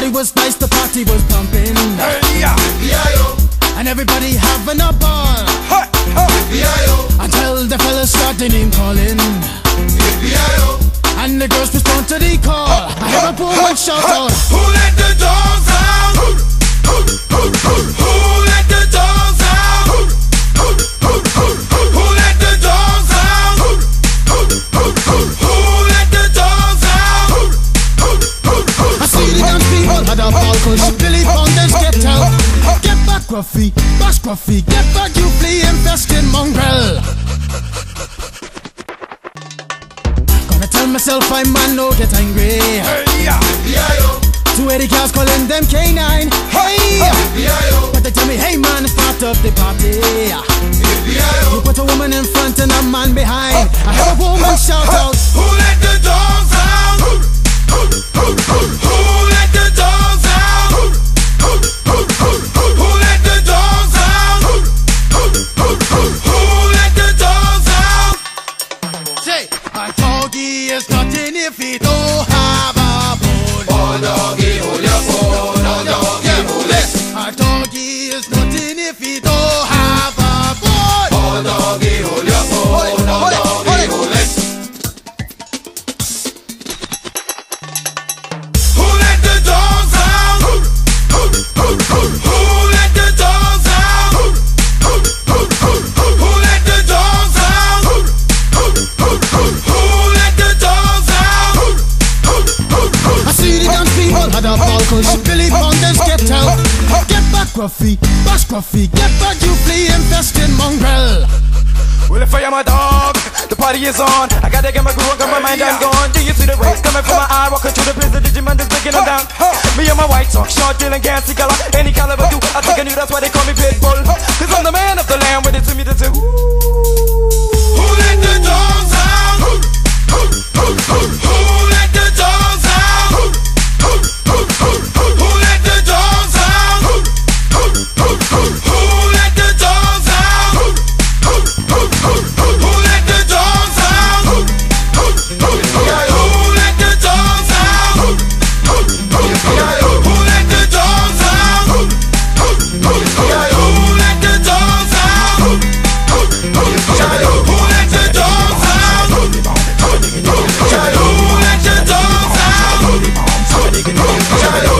Everybody was nice, the party was pumping. Hey, yeah. And everybody having a ball. Hey, hey. Until the fellas started name calling. And the girls respond to the call. I hear a woman shout out, who let the dogs out? Who let the dogs out? Who let the dogs out? Who let the dogs out? I see the dance people had a ball push. Billy Fountains get out. Get back, Gruffy, bash Gruffy. Get back, you flea infested mongrel. Gonna tell myself I man no get angry. Hey, yeah. 280 cars calling them K9. Hey, but they tell me, hey man, it's part of the party. You put a woman in front and a man behind. I heard a woman shout out, who let the dogs out? Who let the dogs out? Who let the dogs out? Who let the dogs out? say, my doggy is nothing if he don't have a bone. Oh doggy, hold your bone. Oh doggy, hold it. My doggy is nothing if he don't have a bone. Oh doggy, hold your bone. Oh doggy, hold it. Who let the dogs out? Who let the dogs out? Who let the dogs out? Who let the dogs out? I see the dance people had a ball push. Billy Fountains get out. Get back, Gruffy, bash Gruffy. Get back, you flea infested mongrel. Well, if I am a dog, the party is on. I gotta get my groove on, got my mind, I'm gone. Do you see the rays coming from my eye? Walking through the place, the Digimon is breaking them down. Me and my white talk, short, dealing, gassy color. Any caliber do, I think I knew that's why they call me Pitbull. Cause I'm the man of the land, with it to me to say, ooh. Who let the dogs out? Who let the dogs out? Who let the dogs out? Who let the dogs out? Who let the dogs out? Who let the dogs out? Who let the dogs out? Who let the dogs out? Who let the dogs out? Who let the dogs out? Who let the dogs out?